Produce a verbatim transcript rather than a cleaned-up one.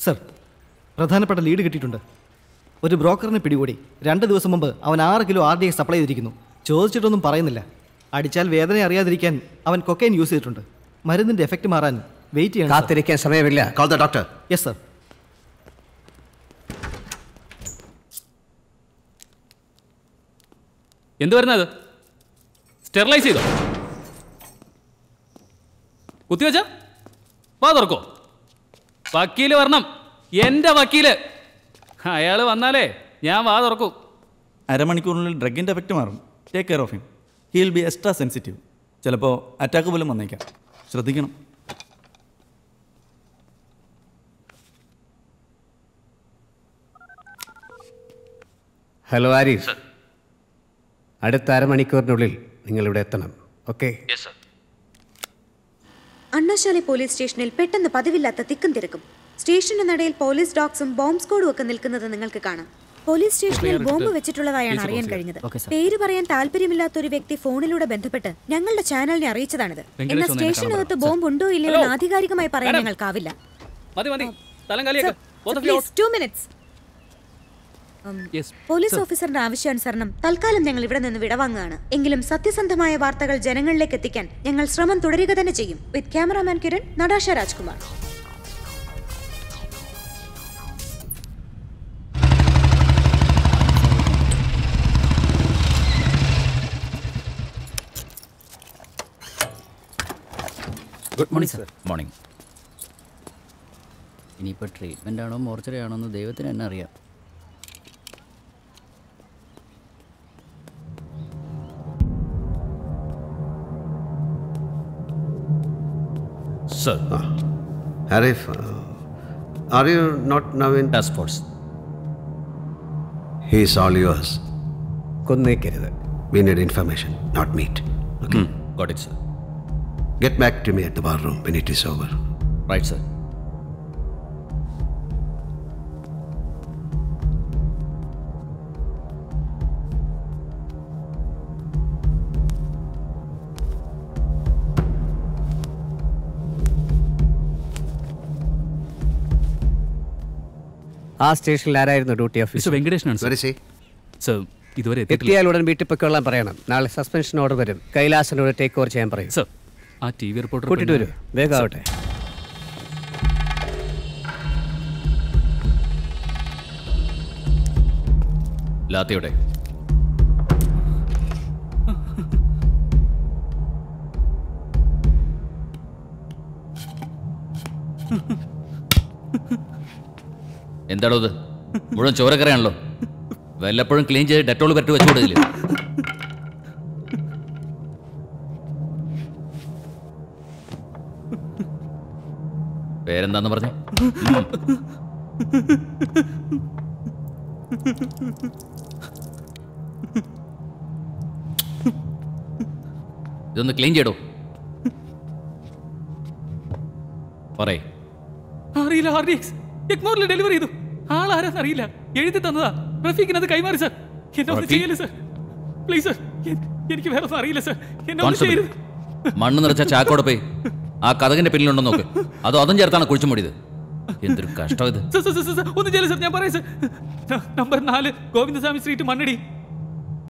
Sir, പ്രധാനപ്പെട്ട lead കിട്ടിയിട്ടുണ്ട്. ഒരു ബ്രോക്കറിനെ പിടികൂടി. രണ്ട് ദിവസം മുമ്പ് അവൻ ആറ് kilo R D X supply ചെയ്തിരിക്കുന്നു. ചോദിച്ചിട്ടൊന്നും പറയുന്നില്ല. അടിച്ചാൽ വേദന അറിയാതിരിക്കാൻ അവൻ കൊക്കൈൻ യൂസ് ചെയ്തിട്ടുണ്ട്. മരുന്നിന്റെ എഫക്റ്റ് മാറാൻ വെയിറ്റ് ചെയ്യണം. കാത്തിരിക്കാൻ സമയമില്ല. Call the doctor. Yes sir. എന്ത് വരുന്നത്? സ്റ്റെറിലൈസ് ചെയ്തോ? കുത്തിവെച്ച വാ തുറക്കോ. വക്കീല് വരണം, എൻ്റെ വക്കീല്. അയാൾ വന്നാലേ ഞാൻ വാ തുറക്കൂ. അരമണിക്കൂറിനുള്ളിൽ ഡ്രഗിൻ്റെ എഫക്റ്റ് മാറും. Take care of him. He will be extra sensitive. ചിലപ്പോൾ അറ്റാക്ക് പോലും വന്നേക്കാം. ശ്രദ്ധിക്കണം. ഹലോ ആരിഫ്, അടുത്ത അരമണിക്കൂറിനുള്ളിൽ നിങ്ങളിവിടെ എത്തണം. ഓക്കെ? അണ്ണാശാലി പോലീസ് സ്റ്റേഷനിൽ പെട്ടെന്ന് പതിവില്ലാത്ത തിക്കും തിരക്കും. സ്റ്റേഷന്റെ നടയിൽ പോലീസ് ഡോഗ്സും ബോംബ് സ്ക്വാഡും ഒക്കെ നിൽക്കുന്നത് നിങ്ങൾക്ക് കാണാം. പോലീസ് സ്റ്റേഷനിൽ ബോംബ് വെച്ചിട്ടുള്ളതായാണ് അറിയാൻ കഴിഞ്ഞത്. പേര് പറയാൻ താല്പര്യമില്ലാത്ത ഒരു വ്യക്തി ഫോണിലൂടെ ബന്ധപ്പെട്ട് ഞങ്ങളുടെ ചാനലിനെ അറിയിച്ചതാണിത്. എന്നാൽ സ്റ്റേഷനകത്ത് ബോംബ് ഉണ്ടോ ഇല്ലയോ എന്ന് ആധികാരികമായി പറയാൻ ഞങ്ങൾക്കാവില്ല. പോലീസ് ഓഫീസറിന്റെ ആവശ്യാനുസരണം തൽക്കാലം ഞങ്ങൾ ഇവിടെ നിന്ന് വിടവാങ്ങുകയാണ്. എങ്കിലും സത്യസന്ധമായ വാർത്തകൾ ജനങ്ങളിലേക്ക് എത്തിക്കാൻ ഞങ്ങൾ ശ്രമം തുടരുക തന്നെ ചെയ്യും. With cameraman Kiran, Natasha Rajkumar. Good morning sir. Morning. ഇനിയിപ്പോൾ ട്രീറ്റ്മെൻ്റ് ആണോ മോർച്ചറി ആണോ എന്ന് ദൈവത്തിന് തന്നെ അറിയാം. Sir. Ah. Arif, uh, are you not now in task force? He is all yours. കൊന്നേക്കരുത്. We need information, not meat. Okay? Hmm. Got it, sir. Get back to me at the bar room when it is over. Right, sir. ആ സ്റ്റേഷനിൽ ആരായിരുന്നു duty officer? വെങ്കടേഷനാണ് sir. Sir, ഇതുവരെ എത്തിയാൽ ഉടൻ വീട്ടിൽ പൊയ്ക്കൊള്ളാൻ പറയണം. നാളെ സസ്പെൻഷൻ ഓർഡർ വരും. കൈലാസനോട് ടേക്ക് ഓവർ ചെയ്യാൻ പറയും. സർ, ആ ടി വി റിപ്പോർട്ടർ കൂട്ടിട്ട് വരൂ. വേഗം ആവട്ടെ. ലാത്തിയോടെ എന്താണോ ഇത്? മുഴുവൻ ചോരക്കറിയാണല്ലോ. വല്ലപ്പോഴും ക്ലീൻ ചെയ്ത് ഡെറ്റോൾ പറ്റി വെച്ചു കൊടുക്കില്ല. പേരെന്താന്ന് പറഞ്ഞു? ഇതൊന്ന് ക്ലീൻ ചെയ്യടോ. പറയ്. അറിയില്ല. ആർ ഡി എക്സ് എഗ്മോറിൽ ഡെലിവറി ചെയ്തു. ആളാരാന്ന് അറിയില്ല. എഴുതി തന്നതാ. റഫീഖിനത് കൈമാറി സാർ. എന്നെ ഒന്ന് ചെയ്യല്ലേ സാർ, പ്ലീസ് സാർ. എനിക്ക് വേറെ ഒന്നും അറിയില്ല സാർ. എന്നെ ഒന്ന് ചെയ്യരുത്. മണ്ണ് നിറച്ച ചാക്കോടെ പോയി ആ കഥകിന്റെ പിന്നിലുണ്ടോ നോക്ക്. അതോ അതും ചേർത്താണ് കുഴിച്ചു മൂടിയത്? എന്തൊരു കഷ്ടം ഇത്. ഒന്നും ചെയ്യല്ലേ സാർ. ഞാൻ പറയാം സാർ. നമ്പർ നാല് ഗോവിന്ദസ്വാമി സ്ട്രീറ്റ്, മണ്ണടി.